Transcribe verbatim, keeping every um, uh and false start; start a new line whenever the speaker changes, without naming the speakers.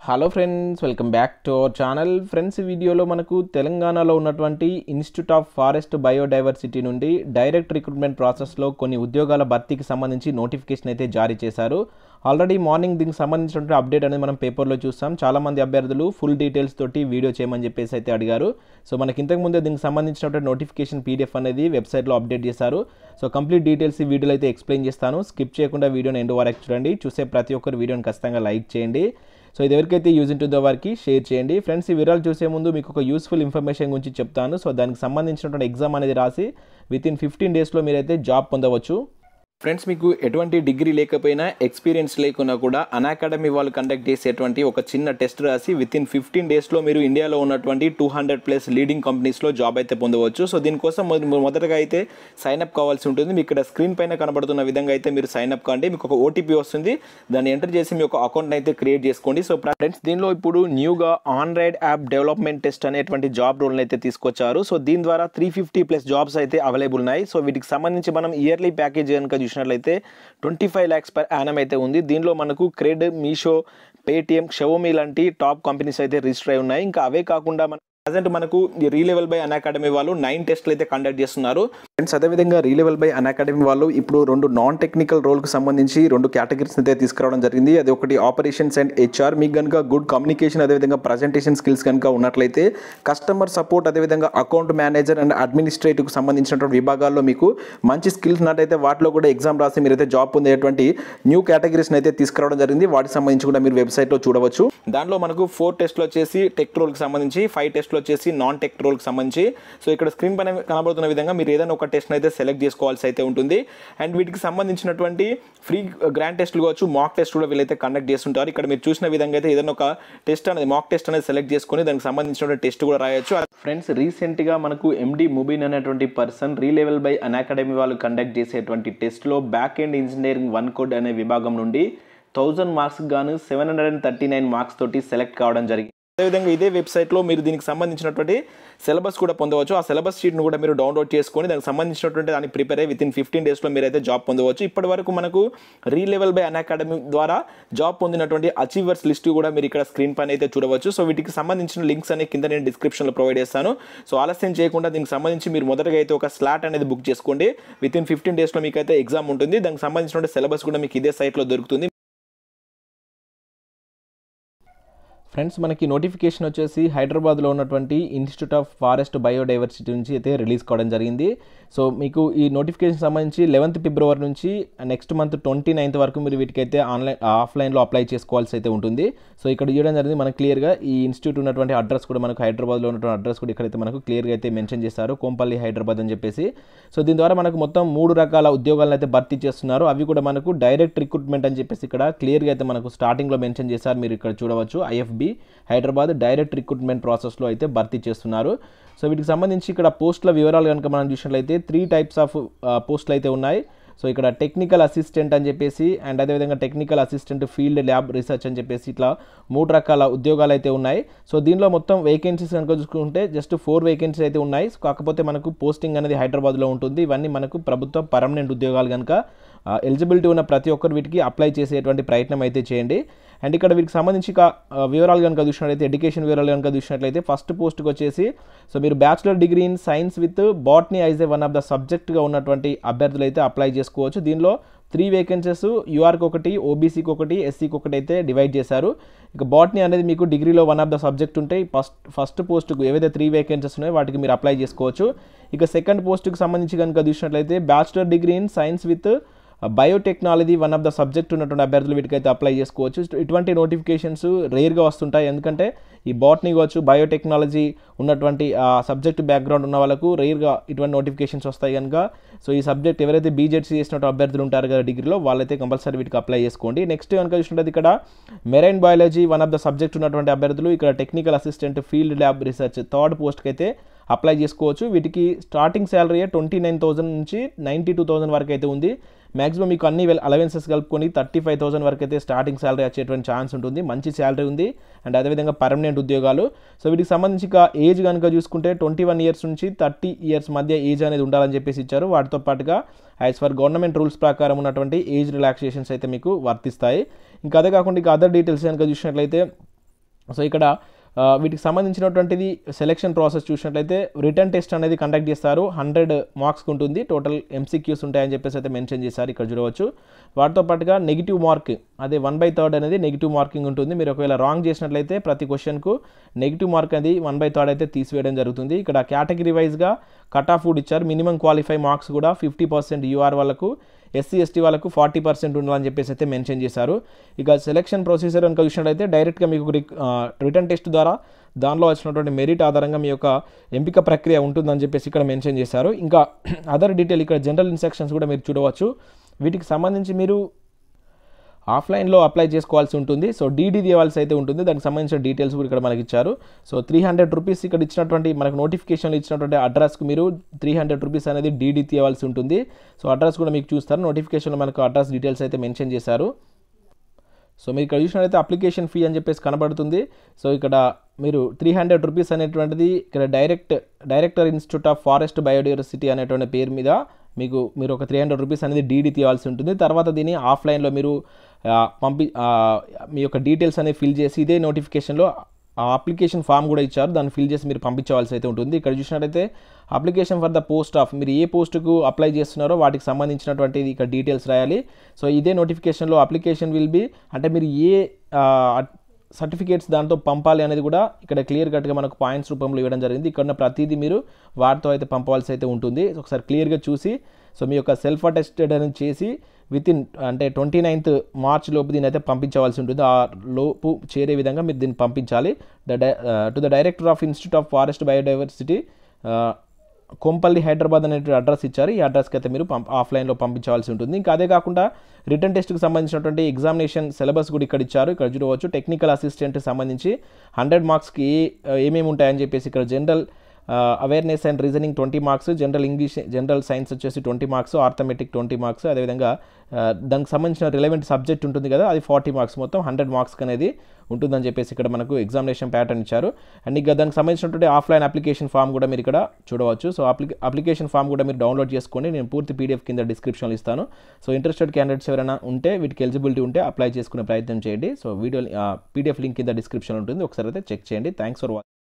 Hello friends, welcome back to our channel. Friends, ఈ వీడియోలో మనకు తెలంగాణలో ఉన్నటువంటి ఇన్స్టిట్యూట్ ఆఫ్ ఫారెస్ట్ బయోడైవర్సిటీ నుండి డైరెక్ట్ రిక్రూట్మెంట్ ప్రాసెస్లో కొన్ని ఉద్యోగాల భర్తీకి సంబంధించి నోటిఫికేషన్ అయితే జారీ చేశారు. ఆల్రెడీ మార్నింగ్ దీనికి సంబంధించినటువంటి అప్డేట్ అనేది మనం పేపర్లో చూస్తాం. చాలామంది అభ్యర్థులు ఫుల్ డీటెయిల్స్ తోటి వీడియో చేయమని చెప్పేసి అయితే అడిగారు. సో మనకి ఇంతకుముందే దీనికి సంబంధించినటువంటి నోటిఫికేషన్ పీడిఎఫ్ అనేది వెబ్సైట్లో అప్డేట్ చేశారు. సో కంప్లీట్ డీటెయిల్స్ ఈ వీడియోలో అయితే ఎక్స్ప్లెయిన్ చేస్తాను. స్కిప్ చేయకుండా వీడియోని ఎండ్ వరకు చూడండి. చూసే ప్రతి ఒక్కరు వీడియోని ఖచ్చితంగా లైక్ చేయండి. సో ఇది ఎవరికైతే యూజ్ ఉంటుందో వారికి షేర్ చేయండి. ఫ్రెండ్స్, ఈ వివరాలు చూసే ముందు మీకు ఒక యూస్ఫుల్ ఇన్ఫర్మేషన్ గురించి చెప్తాను. సో దానికి సంబంధించినటువంటి ఎగ్జామ్ అనేది రాసి విత్ ఇన్ ఫిఫ్టీన్ డేస్లో మీరైతే జాబ్ పొందవచ్చు. ఫ్రెండ్స్, మీకు ఎటువంటి డిగ్రీ లేకపోయినా ఎక్స్పీరియన్స్ లేకున్నా కూడా అన్అకాడమీ వాళ్ళు కండక్ట్ చేసేటువంటి ఒక చిన్న టెస్ట్ రాసి విత్ ఇన్ ఫిఫ్టీన్ డేస్లో మీరు ఇండియాలో ఉన్నటువంటి టూ హండ్రెడ్ ప్లస్ లీడింగ్ కంపెనీస్లో జాబ్ అయితే పొందవచ్చు. సో దీనికోసం మొదటగా అయితే సైన్అప్ కావాల్సి ఉంటుంది. మీకు ఇక్కడ స్క్రీన్ పైన కనబడుతున్న విధంగా అయితే మీరు సైన్అప్ కాండి. మీకు ఒక ఓటీపీ వస్తుంది. దాన్ని ఎంటర్ చేసి మీ యొక్క అకౌంట్ అయితే క్రియేట్ చేసుకోండి. సో ఫ్రెండ్స్, దీనిలో ఇప్పుడు న్యూగా android app development test అనేటువంటి జాబ్ రోల్ని అయితే తీసుకొచ్చారు. సో దీని ద్వారా త్రీ ఫిఫ్టీ ప్లస్ జాబ్స్ అయితే అవైలబుల్ ఉన్నాయి. సో వీటికి సంబంధించి మనం ఇయర్లీ ప్యాకేజ్ కనుక చూసినట్లయితే twenty five lakhs per annum అయితే ఉంది. దీనిలో మనకు క్రెడ్, మీషో, పేటిఎం, షవోమీ లాంటి టాప్ కంపెనీస్ అయితే రిజిస్టర్ అయి ఉన్నాయి. ఇంకా అవే కాకుండా మన ప్రజెంట్ మనకు రీలెవెల్ బై అన్అకాడమీ వాళ్ళు నైన్ టెస్ట్లు అయితే కండక్ట్ చేస్తున్నారు. ఫ్రెండ్స్, అదేవిధంగా రీలెవెల్ బై అన్అకాడమీ వాళ్ళు ఇప్పుడు రెండు నాన్ టెక్నికల్ రోల్కి సంబంధించి రెండు కేటగిరీస్ అయితే తీసుకురావడం జరిగింది. అది ఒకటి ఆపరేషన్స్ అండ్ హెచ్ఆర్. మీకు కనుక గుడ్ కమ్యూనికేషన్ అదేవిధంగా ప్రజెంటేషన్ స్కిల్స్ కనుక ఉన్నట్లయితే కస్టమర్ సపోర్ట్ అదేవిధంగా అకౌంట్ మేనేజర్ అండ్ అడ్మినిస్ట్రేటివ్కి సంబంధించినటువంటి విభాగాల్లో మీకు మంచి స్కిల్స్ ఉన్నట్టయితే వాటిలో కూడా ఎగ్జామ్ రాసి మీరైతే జాబ్ పొందేటువంటి న్యూ కేటగిరీస్ని అయితే తీసుకురావడం జరిగింది. వాటికి సంబంధించి కూడా మీరు వెబ్సైట్లో చూడవచ్చు. దానిలో మనకు ఫోర్ టెస్ట్లు వచ్చేసి టెక్ రోల్కి సంబంధించి, ఫైవ్ టెస్ట్లు వచ్చేసి నాన్ టెక్ రోల్కి సంబంధించి. సో ఇక్కడ స్క్రీన్ పైన కనబడుతున్న విధంగా మీరు ఏదైనా ఒక టెస్ట్ అయితే సెలెక్ట్ చేసుకోవాల్సి అయితే ఉంటుంది. అండ్ వీటికి సంబంధించినటువంటి ఫ్రీ గ్రాండ్ టెస్ట్లు కావచ్చు, మాక్ టెస్ట్ కూడా వీళ్ళైతే కండక్ట్ చేస్తుంటారు. ఇక్కడ మీరు చూసిన విధంగా అయితే ఏదైనా ఒక టెస్ట్ అనేది మాక్ టెస్ట్ అనేది సెలెక్ట్ చేసుకుని దానికి సంబంధించిన టెస్ట్ కూడా రాయొచ్చు. ఫ్రెండ్స్, రీసెంట్గా మనకు ఎండి ముబీన్ అనేటువంటి పర్సన్ రీలెవెల్ బై అన్అకాడమీ వాళ్ళు కండక్ట్ చేసేటువంటి టెస్ట్లో back end engineering one code అనే విభాగం నుండి థౌజండ్ మార్క్స్ గాను seven hundred and thirty nine marks తోటి సెలెక్ట్ కావడం జరిగింది. అదేవిధంగా ఇదే వెబ్సైట్లో మీరు దీనికి సంబంధించినటువంటి సిలబస్ కూడా పొందవచ్చు. ఆ సిలబస్ షీట్ను కూడా మీరు డౌన్లోడ్ చేసుకొని దానికి సంబంధించినటువంటి దాన్ని ప్రిపేర్ అయ్యి విత్ ఇన్ ఫిఫ్టీన్ డేస్లో మీరైతే జాబ్ పొందవచ్చు. ఇప్పటి వరకు మనకు రీలెవెల్ బై అన్అకాడమీ ద్వారా జాబ్ పొందినటువంటి అచీవర్స్ లిస్ట్ కూడా మీరు ఇక్కడ స్క్రీన్ పైన అయితే చూడవచ్చు. సో వీటికి సంబంధించిన లింక్స్ అనేవి కింద నేను డిస్క్రిప్షన్లో ప్రొవైడ్ చేస్తాను. సో ఆలస్యం చేయకుండా దీనికి సంబంధించి మీరు మొదటగా అయితే ఒక స్లాట్ అనేది బుక్ చేసుకోండి. విత్ ఇన్ ఫిఫ్టీన్ డేస్లో మీకు అయితే ఎగ్జామ్ ఉంటుంది. దానికి సంబంధించిన సిలబస్ కూడా మీకు ఇదే సైట్లో దొరుకుతుంది. ఫ్రెండ్స్, మనకి నోటిఫికేషన్ వచ్చేసి హైదరాబాద్లో ఉన్నటువంటి ఇన్స్టిట్యూట్ ఆఫ్ ఫారెస్ట్ బయోడైవర్సిటీ నుంచి అయితే రిలీజ్ కావడం జరిగింది. సో మీకు ఈ నోటిఫికేషన్ సంబంధించి లెవెన్త్ ఫిబ్రవరి నుంచి నెక్స్ట్ మంత్ ట్వంటీ నైన్త్ వరకు మీరు వీటికైతే ఆన్లైన్ ఆఫ్లైన్లో అప్లై చేసుకోవాల్సి అయితే ఉంటుంది. సో ఇక్కడ ఇవ్వడం జరిగింది మనకు క్లియర్గా. ఈ ఇన్స్టిట్యూట్ ఉన్నటువంటి అడ్రస్ కూడా మనకు హైదరాబాద్లో ఉన్నటువంటి అడ్రస్ కూడా ఇక్కడైతే మనకు క్లియర్గా అయితే మెన్షన్ చేశారు, కోంపల్లి హైదరాబాద్ అని చెప్పేసి. సో దీని ద్వారా మనకు మొత్తం మూడు రకాల ఉద్యోగాలను అయితే భర్తీ చేస్తున్నారు. అవి కూడా మనకు డైరెక్ట్ రిక్రూట్మెంట్ అని చెప్పేసి ఇక్కడ క్లియర్గా అయితే మనకు స్టార్టింగ్లో మెన్షన్ చేశారు. మీరు ఇక్కడ చూడవచ్చు, ఐఎఫ్బి హైదరాబాద్ డైరెక్ట్ రిక్రూట్మెంట్ ప్రాసెస్లో అయితే భర్తీ చేస్తున్నారు. సో వీటికి సంబంధించి ఇక్కడ పోస్టుల వివరాలు కనుక మనం చూసినట్లయితే త్రీ టైప్స్ ఆఫ్ పోస్టులు అయితే ఉన్నాయి. సో ఇక్కడ టెక్నికల్ అసిస్టెంట్ అని చెప్పేసి అండ్ అదేవిధంగా technical assistant field lab research అని చెప్పేసి ఇట్లా మూడు రకాల ఉద్యోగాలు అయితే ఉన్నాయి. సో దీనిలో మొత్తం వేకెన్సీస్ కనుక చూసుకుంటే జస్ట్ ఫోర్ వేకెన్సీస్ అయితే ఉన్నాయి. కాకపోతే మనకు పోస్టింగ్ అనేది హైదరాబాద్లో ఉంటుంది. ఇవన్నీ మనకు ప్రభుత్వ పర్మనెంట్ ఉద్యోగాలు కనుక ఎలిజిబిలిటీ ఉన్న ప్రతి ఒక్కరు వీటికి అప్లై చేసేటువంటి ప్రయత్నం అయితే చేయండి. అండ్ ఇక్కడ వీటికి సంబంధించి వివరాలు కనుక చూసినట్లయితే ఎడ్యుకేషన్ వివరాలు కనుక చూసినట్లయితే ఫస్ట్ పోస్ట్కి వచ్చేసి సో మీరు bachelor degree in science with botany as a one of the సబ్జెక్ట్గా ఉన్నటువంటి అభ్యర్థులు అయితే అప్లై చేసుకోవచ్చు. దీనిలో త్రీ వేకెన్సీస్ యూఆర్కి ఒకటి, ఓబీసీకి ఒకటి, ఎస్సీకి ఒకటి అయితే డివైడ్ చేశారు. ఇక బాటనీ అనేది మీకు డిగ్రీలో వన్ ఆఫ్ ద సబ్జెక్ట్ ఉంటే ఫస్ట్ ఫస్ట్ పోస్టుకు ఏవైతే త్రీ వేకెన్సీస్ ఉన్నాయో వాటికి మీరు అప్లై చేసుకోవచ్చు. ఇక సెకండ్ పోస్టుకి సంబంధించి కనుక చూసినట్లయితే bachelor degree in science with biotechnology one of the subject ఉన్నటువంటి అభ్యర్థులు వీటికైతే అప్లై చేసుకోవచ్చు. ఇటువంటి నోటిఫికేషన్స్ రేర్గా వస్తుంటాయి, ఎందుకంటే ఈ బాటనీ కావచ్చు, బయోటెక్నాలజీ ఉన్నటువంటి సబ్జెక్ట్ బ్యాక్గ్రౌండ్ ఉన్న వాళ్ళకు రేర్గా ఇటువంటి నోటిఫికేషన్స్ వస్తాయి కనుక సో ఈ సబ్జెక్ట్ ఎవరైతే బీజెడ్సీ చేసినట్టు అభ్యర్థులు ఉంటారు కదా డిగ్రీలో, వాళ్ళైతే కంపల్సరీ వీటికి అప్లై చేసుకోండి. నెక్స్ట్ కనుక చూసినట్టు ఇక్కడ marine biology one of the subject ఉన్నటువంటి అభ్యర్థులు ఇక్కడ technical assistant field lab research third పోస్ట్కి అయితే అప్లై చేసుకోవచ్చు. వీటికి starting salary twenty nine thousand నుంచి నైంటీ టూ థౌసండ్ వరకు అయితే ఉంది. మ్యాక్సిమం మీకు అన్ని అలవెన్సెస్ కలుపుకొని థర్టీ ఫైవ్ థౌసండ్ వరకు అయితే స్టార్టింగ్ శాలరీ వచ్చేటువంటి ఛాన్స్ ఉంటుంది. మంచి శాలరీ ఉంది అండ్ అదేవిధంగా పర్మనెంట్ ఉద్యోగాలు. సో వీటికి సంబంధించి ఏజ్ కనుక చూసుకుంటే ట్వంటీ వన్ ఇయర్స్ నుంచి థర్టీ ఇయర్స్ మధ్య ఏజ్ అనేది ఉండాలని చెప్పేసి ఇచ్చారు. వాటితో పాటుగా యాజ్ ఫర్ గవర్నమెంట్ రూల్స్ ప్రకారం ఉన్నటువంటి ఏజ్ రిలాక్సేషన్స్ అయితే మీకు వర్తిస్తాయి. ఇంకా అదే కాకుండా ఇంకా అదర్ డీటెయిల్స్ కనుక చూసినట్లయితే సో ఇక్కడ వీటికి సంబంధించినటువంటిది సెలెక్షన్ ప్రాసెస్ చూసినట్లయితే రిటర్న్ టెస్ట్ అనేది కండక్ట్ చేస్తారు, హండ్రెడ్ మార్క్స్కి ఉంటుంది, టోటల్ ఎంసీక్యూస్ ఉంటాయని చెప్పేసి అయితే మెన్షన్ చేశారు ఇక్కడ చూడవచ్చు. వాటితో పాటుగా నెగిటివ్ మార్క్ అదే వన్ బై థర్డ్ అనేది నెగిటివ్ మార్కింగ్ ఉంటుంది. మీరు ఒకవేళ రాంగ్ చేసినట్లయితే ప్రతి క్వశ్చన్కు నెగిటివ్ మార్క్ అనేది వన్ బై థర్డ్ అయితే తీసివేయడం జరుగుతుంది. ఇక్కడ కేటగిరీ వైజ్గా కట్ ఆఫ్ కూడా ఇచ్చారు, మినిమం క్వాలిఫై మార్క్స్ కూడా ఫిఫ్టీ పర్సెంట్ యూఆర్ వాళ్ళకు, ఎస్సీ ఎస్టీ వాళ్ళకు ఫార్టీ పర్సెంట్ ఉండాలని చెప్పేసి అయితే మెన్షన్ చేశారు. ఇక సెలెక్షన్ ప్రొసీజర్ కనుక చూసినట్లయితే డైరెక్ట్గా మీకు రిటర్న్ టెస్ట్ ద్వారా దానిలో వచ్చినటువంటి మెరిట్ ఆధారంగా మీ యొక్క ఎంపిక ప్రక్రియ ఉంటుందని చెప్పేసి ఇక్కడ మెన్షన్ చేశారు. ఇంకా అదర్ డీటెయిల్ ఇక్కడ జనరల్ ఇన్స్ట్రక్షన్స్ కూడా మీరు చూడవచ్చు. వీటికి సంబంధించి మీరు ఆఫ్లైన్లో అప్లై చేసుకోవాల్సి ఉంటుంది. సో డీడీ తీయవలసి అయితే ఉంటుంది, దానికి సంబంధించిన డీటెయిల్స్ కూడా ఇక్కడ మనకి ఇచ్చారు. సో త్రీ హండ్రెడ్ రూపీస్ ఇక్కడ ఇచ్చినటువంటి మనకు నోటిఫికేషన్లో ఇచ్చినటువంటి అడ్రస్కి మీరు త్రీ హండ్రెడ్ రూపీస్ అనేది డీడీ తీయవలసి ఉంటుంది. సో అడ్రస్ కూడా మీకు చూస్తారు, నోటిఫికేషన్లో మనకు అడ్రస్ డీటెయిల్స్ అయితే మెన్షన్ చేశారు. సో మీరు ఇక్కడ చూసినట్లయితే అప్లికేషన్ ఫీ అని చెప్పేసి కనబడుతుంది. సో ఇక్కడ మీరు త్రీ హండ్రెడ్ రూపీస్ అనేటువంటిది ఇక్కడ direct director institute of forest biodiversity అనేటువంటి పేరు మీద మీకు మీరు ఒక త్రీ హండ్రెడ్ రూపీస్ అనేది డీడీ తీయాల్సి ఉంటుంది. తర్వాత దీన్ని ఆఫ్లైన్లో మీరు పంపి మీ యొక్క డీటెయిల్స్ అనేవి ఫిల్ చేసి ఇదే నోటిఫికేషన్లో ఆ అప్లికేషన్ ఫామ్ కూడా ఇచ్చారు, దాన్ని ఫిల్ చేసి మీరు పంపించవలసి అయితే ఉంటుంది. ఇక్కడ చూసినట్లయితే application for the post of మీరు ఏ పోస్టుకు అప్లై చేస్తున్నారో వాటికి సంబంధించినటువంటి ఇక్కడ డీటెయిల్స్ రాయాలి. సో ఇదే నోటిఫికేషన్లో అప్లికేషన్ విల్ బి అంటే మీరు ఏ సర్టిఫికేట్స్ దాంతో పంపాలి అనేది కూడా ఇక్కడ క్లియర్ కట్గా మనకు పాయింట్స్ రూపంలో ఇవ్వడం జరిగింది. ఇక్కడ ఉన్న ప్రతిదీ మీరు వాటితో అయితే పంపవలసి అయితే ఉంటుంది. ఒకసారి క్లియర్గా చూసి సో మీ యొక్క సెల్ఫ్ అటెస్టెడ్ అనేది చేసి విత్ ఇన్ అంటే ట్వంటీ నైన్త్ మార్చ్ లోపు దీన్ని అయితే పంపించవలసి ఉంటుంది. ఆ లోపు చేరే విధంగా మీరు దీన్ని పంపించాలి. The to the director of institute of forest biodiversity Kompally Hyderabad అనేటువంటి అడ్రస్ ఇచ్చారు. ఈ అడ్రస్కి అయితే మీరు పంప ఆఫ్లైన్లో పంపించవలసి ఉంటుంది. ఇంకా అదే కాకుండా రిటర్న్ టెస్ట్కి సంబంధించినటువంటి ఎగ్జామినేషన్ సిలబస్ కూడా ఇక్కడ ఇచ్చారు. ఇక్కడ చూడవచ్చు టెక్నికల్ అసిస్టెంట్కి సంబంధించి హండ్రెడ్ మార్క్స్కి ఏ ఏమేమి ఉంటాయని చెప్పేసి ఇక్కడ general awareness and reasoning twenty marks, general English general science వచ్చేసి twenty marks, arithmetic twenty marks, అదేవిధంగా దానికి సంబంధించిన రిలవెంట్ సబ్జెక్ట్ ఉంటుంది కదా అది ఫార్టీ మార్క్స్, మొత్తం హండ్రెడ్ మార్క్స్కి అనేది ఉంటుందని చెప్పేసి ఇక్కడ మనకు ఎగ్జామినేషన్ ప్యాటర్న్ ఇచ్చారు. అండ్ ఇంకా దానికి సంబంధించినటువంటి ఆఫ్లైన్ అప్లికేషన్ ఫామ్ కూడా మీరు ఇక్కడ చూడవచ్చు. సో అప్లికే అప్లికేషన్ ఫామ్ కూడా మీరు డౌన్లోడ్ చేసుకోండి, నేను పూర్తి పీడిఎఫ్ కింద డిస్క్రిప్షన్లో ఇస్తాను. సో ఇంట్రెస్టెడ్ క్యాండిడేట్స్ ఎవరైనా ఉంటే వీటికి ఎలిజిబిలిటీ ఉంటే అప్లై చేసుకునే ప్రయత్నం చేయండి. సో వీడియో పీడిఎఫ్ లింక్ కింద డిస్క్రిప్షన్ ఉంటుంది, ఒకసారి అయితే చెక్ చేయండి. Thanks for watching.